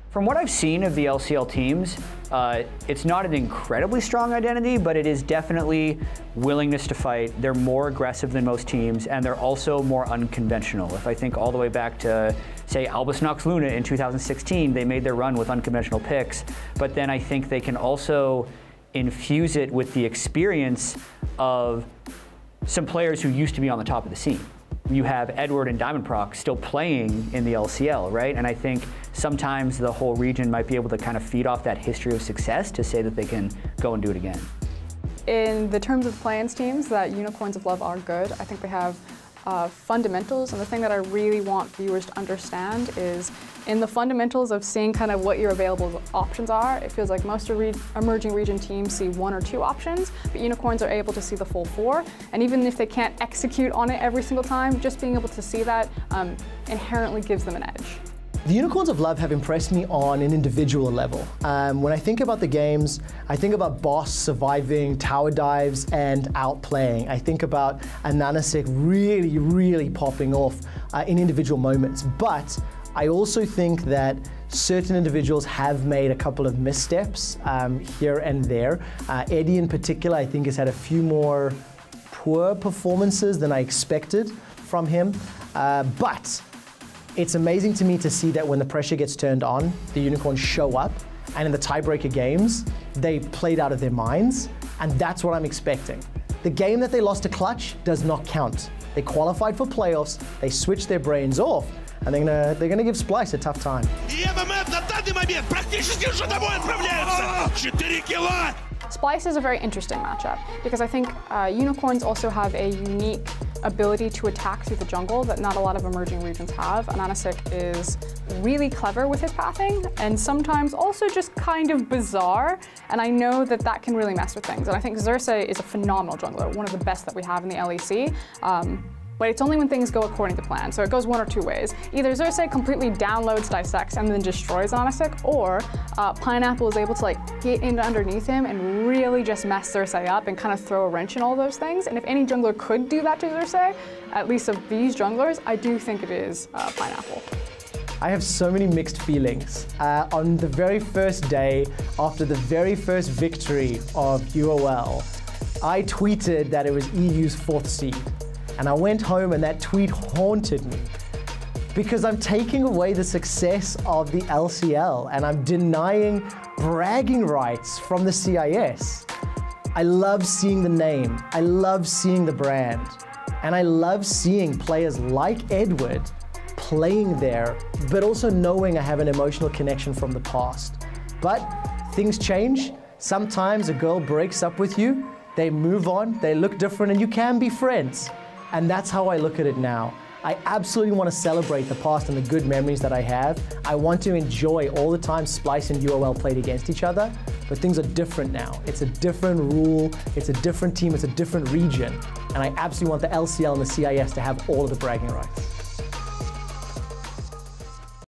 From what I've seen of the LCL teams, it's not an incredibly strong identity, but it is definitely willingness to fight. They're more aggressive than most teams, and they're also more unconventional. If I think all the way back to, say, Albus Nox Luna in 2016, they made their run with unconventional picks, but then I think they can also infuse it with the experience of some players who used to be on the top of the scene. You have Edward and Diamondproc still playing in the LCL, right? And I think sometimes the whole region might be able to kind of feed off that history of success to say that they can go and do it again. In the terms of play-ins teams, that Unicorns of Love are good. I think they have fundamentals, and the thing that I really want viewers to understand is in the fundamentals of seeing kind of what your available options are, it feels like most emerging region teams see 1 or 2 options, but Unicorns are able to see the full 4, and even if they can't execute on it every single time, just being able to see that inherently gives them an edge. The Unicorns of Love have impressed me on an individual level. When I think about the games, I think about Boss surviving tower dives and outplaying. I think about Ananasik really popping off in individual moments. But I also think that certain individuals have made a couple of missteps here and there. Eddie in particular, I think, has had a few more poor performances than I expected from him. But it's amazing to me to see that when the pressure gets turned on, the Unicorns show up, and in the tiebreaker games, they played out of their minds, and that's what I'm expecting. The game that they lost to Clutch does not count. They qualified for playoffs, they switched their brains off, and they're gonna give Splyce a tough time. Splyce is a very interesting matchup because I think Unicorns also have a unique ability to attack through the jungle that not a lot of emerging regions have. Ananasik is really clever with his pathing and sometimes also just kind of bizarre, and I know that that can really mess with things. And I think Xerxes is a phenomenal jungler, one of the best that we have in the LEC. But it's only when things go according to plan. So it goes 1 or 2 ways. Either Xerxes completely downloads, dissects, and then destroys Ananasik, or Pineapple is able to get in underneath him and really just mess Xerxes up and kind of throw a wrench in all those things. And if any jungler could do that to Xerxes, at least of these junglers, I do think it is Pineapple. I have so many mixed feelings. On the very first day, after the very first victory of UOL, I tweeted that it was EU's 4th seed. And I went home and that tweet haunted me because I'm taking away the success of the LCL and I'm denying bragging rights from the CIS. I love seeing the name, I love seeing the brand, and I love seeing players like Edward playing there, but also knowing I have an emotional connection from the past. But things change. Sometimes a girl breaks up with you, they move on, they look different, and you can be friends. And that's how I look at it now. I absolutely want to celebrate the past and the good memories that I have. I want to enjoy all the time Splyce and UOL played against each other, but things are different now. It's a different rule, it's a different team, it's a different region, and I absolutely want the LCL and the CIS to have all of the bragging rights.